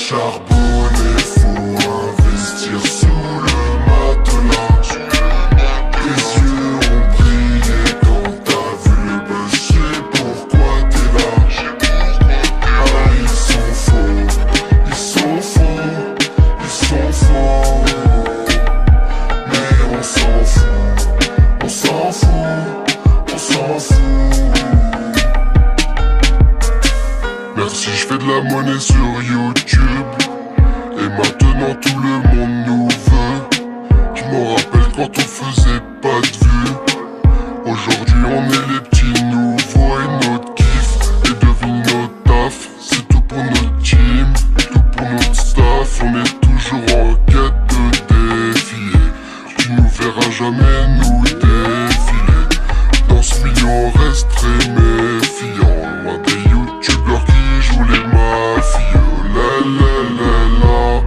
charbonné, faut investir sous le matelas. Tes yeux ont brillé quand t'as vu le buzz, je sais pourquoi t'es là. Ah, ils sont faux, ils sont faux, ils sont faux. Mais on s'en fout, on s'en fout, on s'en fout. Merci, je fais de la monnaie sur YouTube et maintenant tout le monde nous veut. Je me rappelle quand on faisait pas de vues. Aujourd'hui on est les petits nouveaux et notre kiff et devine notre taf. C'est tout pour notre team, tout pour notre staff. On est toujours en quête de défier. Tu nous verras jamais nous défiler. Dans ce milieu on reste très méfiant, loin des youtubeurs qui jouent les mafieux. La la la la.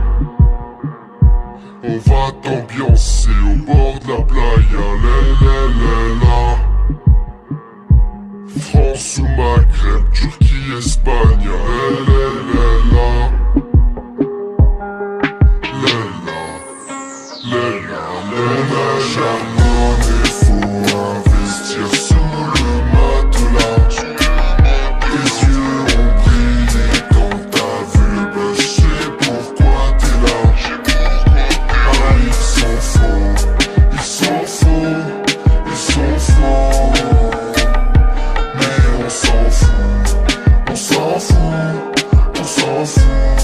On va t'ambiancer au bord de la playa. La la la la. France ou Maghreb, Turquie, Espagne. La la la la. La la la la la. Charbonné, faut investir sous le matelas. Tes yeux ont brillé quand t'as vu le buzz, je sais pourquoi t'es là. Ah, ils sont faux, ils sont faux, ils sont faux. Mais on s'en fout, on s'en fout, on s'en fout.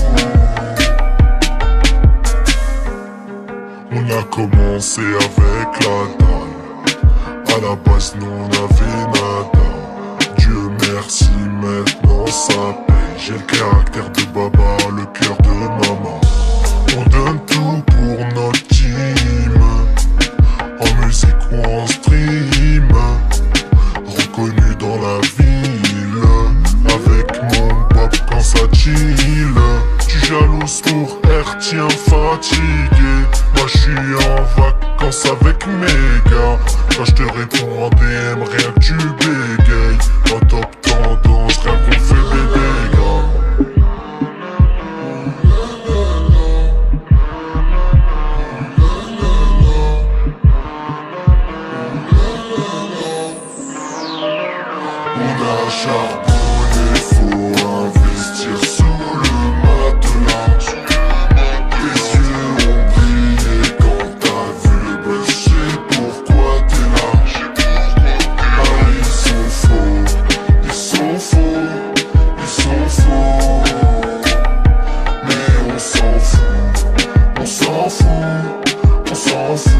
On a commencé avec la dalle. À la base nous on avait nada. Dieu merci maintenant ça paye. J'ai le caractère de baba, le cœur de maman. On donne tout pour notre team, en musique ou en stream. Reconnu dans la ville, avec mon pop quand ça chill. Tu jalouses pour R, tiens fatigué. Moi j'suis en vacances avec mes gars. Quand j'te réponds en DM, rien que tu bégayes. En top tendance, rien qu'on fait bébé gars. On a charbonné, faut investir sous le matelas. Tes yeux ont brillé quand t'as vu le buzz, je sais pourquoi t'es là. Ah, ils sont faux, ils sont faux, ils sont faux. Mais on s'en fout, on s'en fout, on s'en fout.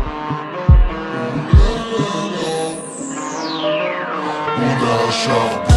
On a charbonné.